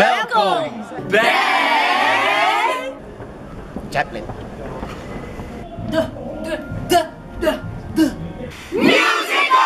Welkom bij Chaplin. De musical!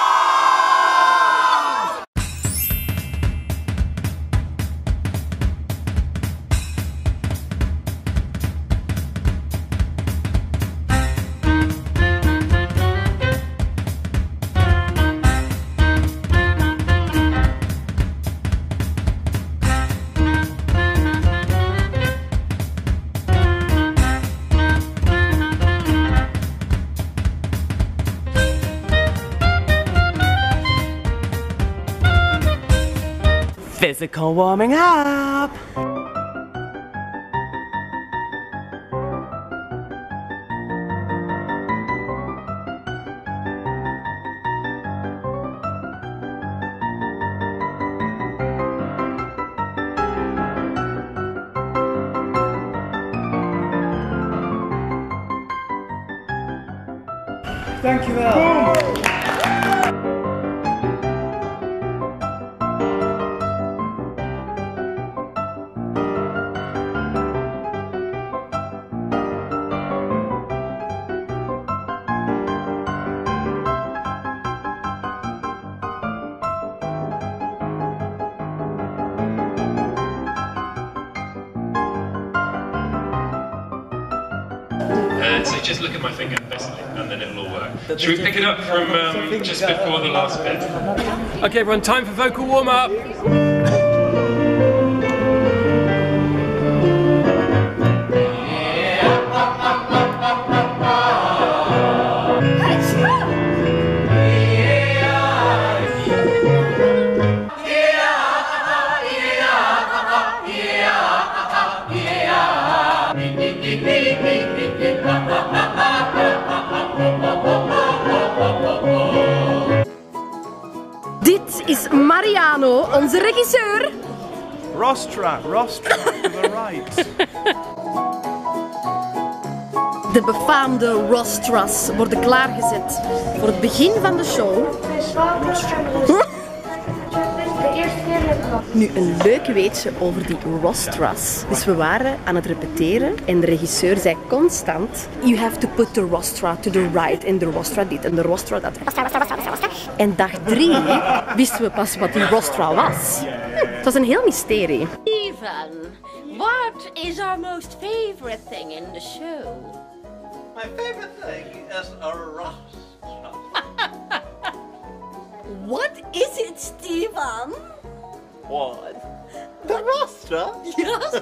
Physical warming up! Dankjewel! So just look at my finger, basically, and then it'll all work. Should we pick it up from just before the last bit? Okay, everyone, time for vocal warm-up. Dit is Mariano, onze regisseur. Rostra, to the right. De befaamde rostras worden klaargezet voor het begin van de show. Nu een leuk weetje over die rostras. Dus we waren aan het repeteren en de regisseur zei constant: You have to put the rostra to the right en de rostra dit en de rostra dat. En dag 3 wisten we pas wat die rostra was. Het was een heel mysterie. Stephen, what is our most favorite thing in the show? My favorite thing is a rostra. What is it, Stephen? What? The rostra? Yes,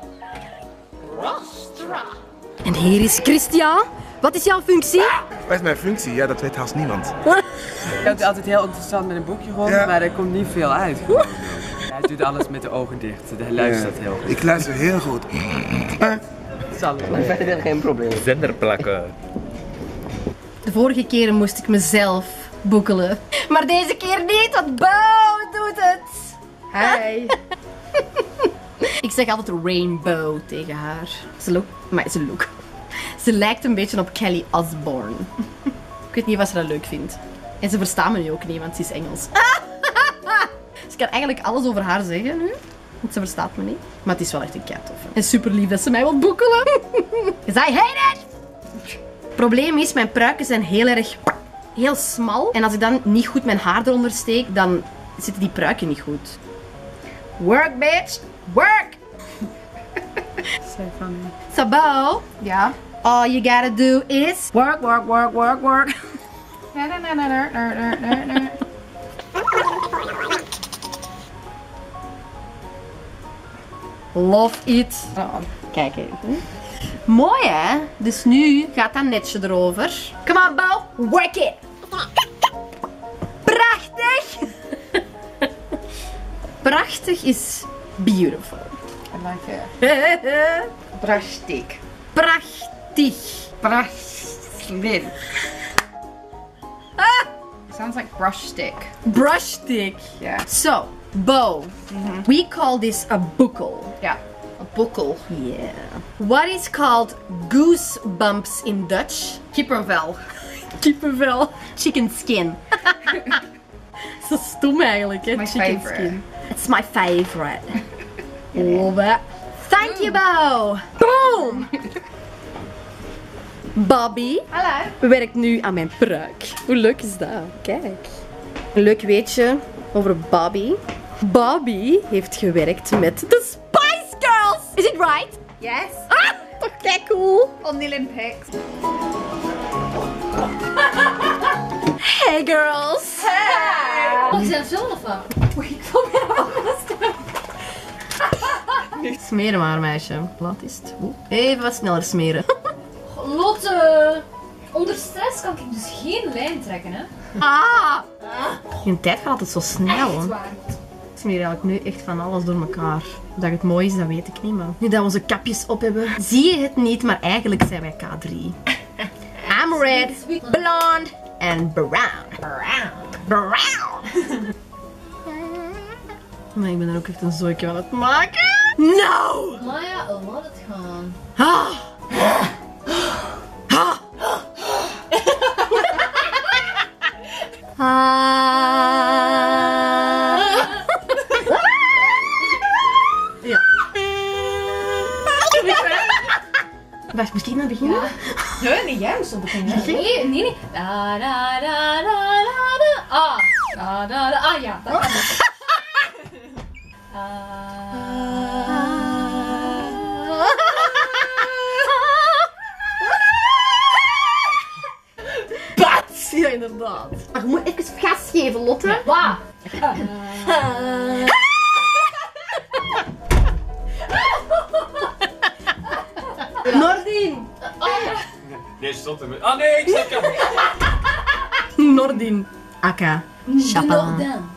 rostra. En hier is Christian. Wat is jouw functie? Wat is mijn functie? Ja, dat weet haast niemand. Ik loopt altijd heel interessant met een boekje rond, Ja. maar er komt niet veel uit. Hij doet alles met de ogen dicht, hij luistert heel goed. Ik luister heel goed. Zal het wel. Verder geen probleem. Zender plakken. De vorige keren moest ik mezelf boekelen. Maar deze keer niet, want Bo doet het. Hi. Ik zeg altijd rainbow tegen haar. Ze lijkt een beetje op Kelly Osbourne. Ik weet niet wat ze dat leuk vindt. En ze verstaat me nu ook niet, want ze is Engels. Dus ik kan eigenlijk alles over haar zeggen nu. Want ze verstaat me niet. Maar het is wel echt een kei tof. En super lief dat ze mij wil boekelen. Because I hate it! Het probleem is, mijn pruiken zijn heel smal. En als ik dan niet goed mijn haar eronder steek, dan zitten die pruiken niet goed. Work, bitch! Work! Sabo? Ja? All you gotta do is work, work, work, work, work. Love it. Oh, kijk even. Mooi hè? Dus nu gaat dat netje erover. Come on, Bo. Work it. Prachtig. Prachtig is beautiful. I like it. Prachtig. Prachtig. Prachtig. Sounds like brush stick. Brush stick. Yeah. So, Bo, we call this a buckle. Yeah. A buckle. Yeah. What is called goosebumps in Dutch? Kippenvel. Kippenvel. Chicken skin. Zo stom eigenlijk, hè? My Chicken favorite. skin. It's my favorite. Love. Thank you, Bo. Boom. Bobby werkt nu aan mijn pruik. Hoe leuk is dat? Kijk. Een leuk weetje over Bobby. Bobby heeft gewerkt met de Spice Girls. Is it right? Yes. Ah, toch kijk cool. On the Olympics. Hey girls. Hey. Oh, ze zijn film of wat? Oei, ik voel me al Smeren maar, meisje. Wat is het? Even wat sneller smeren. Lotte! Onder stress kan ik dus geen lijn trekken, hè? Ah! Je tijd gaat altijd zo snel. Echt Hè. waar. Ik smeer eigenlijk nu echt van alles door elkaar. Dat het mooi is, dat weet ik niet, maar nu dat we onze kapjes op hebben, zie je het niet, maar eigenlijk zijn wij K3. I'm red, blonde and brown. Brown. Maar ik ben er ook echt een zooitje aan het maken. No! Maar ja, laat het gaan. Ah. Ah. Ja. Wacht, moet ik nou beginnen? Nee, niet jij moest op beginnen. Nee. Da da da da da da. Ah. Da da da. Ah ja, dat kan ik. Bats! Ja, inderdaad. Maar je moet even gas geven, Lotte. Waar? Nordin! Nee, stop ermee. Ah nee, ik zit Nordin. Aka. Chapeau. Dan.